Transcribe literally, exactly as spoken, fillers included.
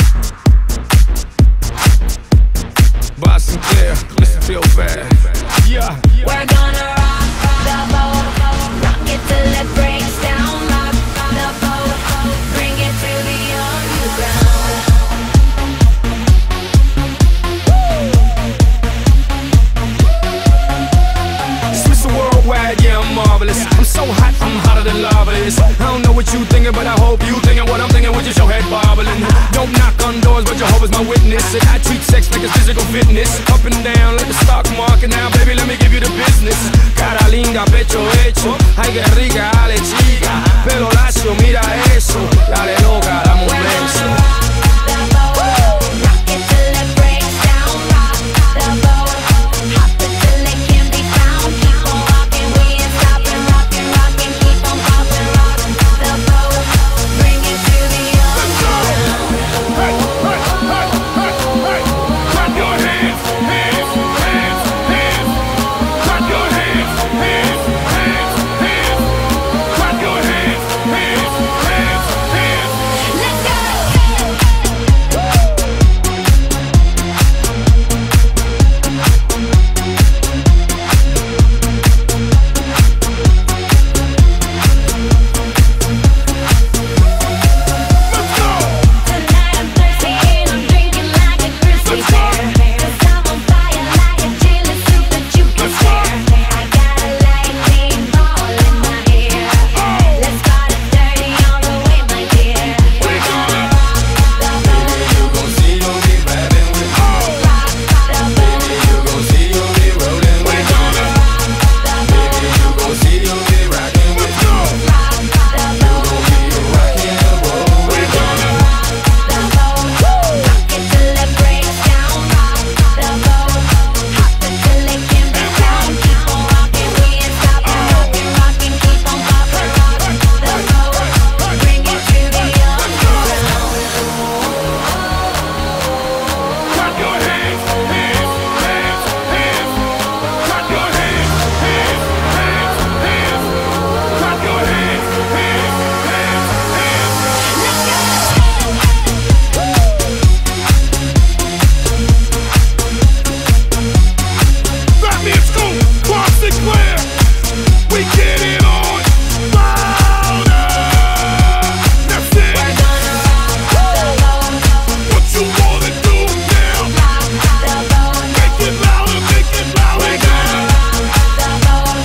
Boston Clear, listen feel bad. Yeah. We're gonna rock the boat, rock it till it breaks down. Rock the boat, bring it to the underground. Swiss worldwide, yeah, I'm marvelous. I'm so hot, I'm hotter than lava is. I don't know what you thinking, but I hope you thinking what I'm thinking with your head bobbling. Don't knock on doors, but Jehovah's my witness. And I treat sex like it's physical fitness. Up and down like the stock market. Now, baby, let me give you the business. Cara linda, pecho hecho. Ay, que rica,